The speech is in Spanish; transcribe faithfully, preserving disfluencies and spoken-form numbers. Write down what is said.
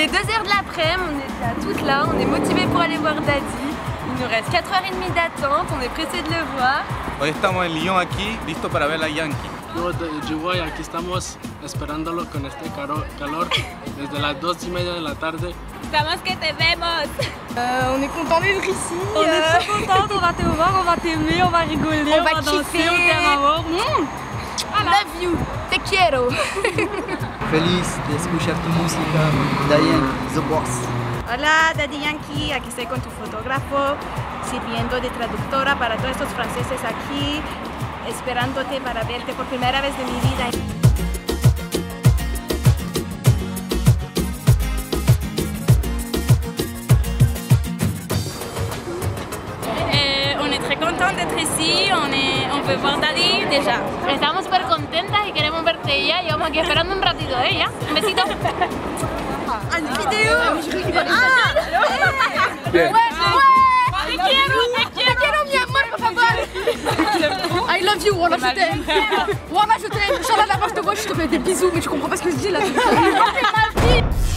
Il est deux heures de l'après-midi, on est déjà toutes là, on est motivés pour aller voir Daddy. Il nous reste quatre heures trente d'attente, on est pressés de le voir. Hoy estamos en Lyon aquí, listo para ver a Yankee. Yo de Uruguay, aquí estamos esperándolo con este calor desde las dos y media de la tarde. Estamos que te vemos. Euh, on est content d'être ici. On est très contente, on va te voir, on va t'aimer, on va rigoler, on, on va, va danser, kiffer. on t'aime à mort. Mmh. Voilà. Love you, te quiero. Feliz de escuchar tu música, Daddy Yankee, The Boss. Hola Daddy Yankee, aquí estoy con tu fotógrafo, sirviendo de traductora para todos estos franceses aquí, esperándote para verte por primera vez de mi vida. D'être ici, on, est, on veut voir Daddy déjà. Estamos súper contentas y queremos verte ya. Llevamos aquí esperando un ratito, ¿eh? ¿Ya? Un besito. Une vidéo. Ah, ouais, ouais. Te quiero, te quiero, mi amor, por favor. I love you, Walla, je t'aime. Walla, je t'aime. Inch'Allah, là-bas, je te vois, je te fais des bisous, mais tu comprends pas ce que je dis là.